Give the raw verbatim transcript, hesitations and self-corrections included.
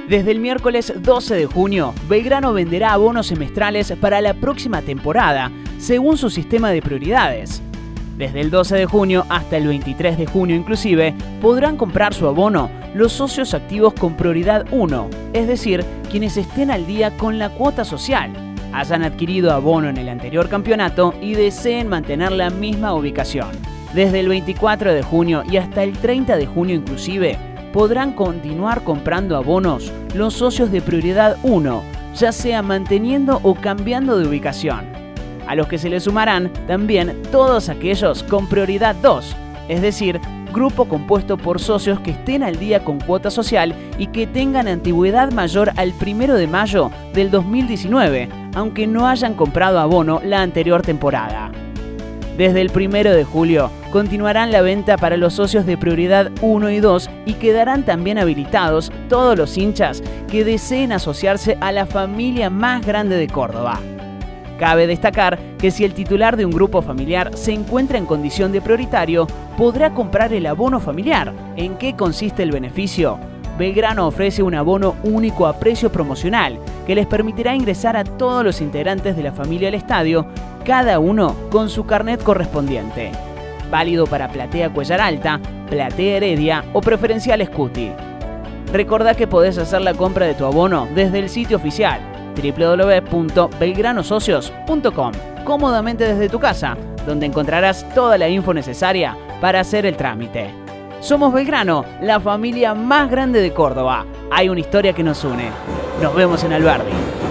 Desde el miércoles doce de junio, Belgrano venderá abonos semestrales para la próxima temporada, según su sistema de prioridades. Desde el doce de junio hasta el veintitrés de junio inclusive, podrán comprar su abono los socios activos con prioridad uno, es decir, quienes estén al día con la cuota social, hayan adquirido abono en el anterior campeonato y deseen mantener la misma ubicación. Desde el veinticuatro de junio y hasta el treinta de junio inclusive, podrán continuar comprando abonos los socios de prioridad uno, ya sea manteniendo o cambiando de ubicación. A los que se le sumarán también todos aquellos con prioridad dos, es decir, grupo compuesto por socios que estén al día con cuota social y que tengan antigüedad mayor al primero de mayo del dos mil diecinueve, aunque no hayan comprado abono la anterior temporada. Desde el primero de julio continuarán la venta para los socios de prioridad uno y dos y quedarán también habilitados todos los hinchas que deseen asociarse a la familia más grande de Córdoba. Cabe destacar que si el titular de un grupo familiar se encuentra en condición de prioritario, podrá comprar el abono familiar. ¿En qué consiste el beneficio? Belgrano ofrece un abono único a precio promocional que les permitirá ingresar a todos los integrantes de la familia al estadio, cada uno con su carnet correspondiente. Válido para Platea Cuellar Alta, Platea Heredia o Preferencial Scuti. Recordá que podés hacer la compra de tu abono desde el sitio oficial doble u doble u doble u punto belgrano socios punto com, cómodamente desde tu casa, donde encontrarás toda la info necesaria para hacer el trámite. Somos Belgrano, la familia más grande de Córdoba. Hay una historia que nos une. Nos vemos en Alberdi.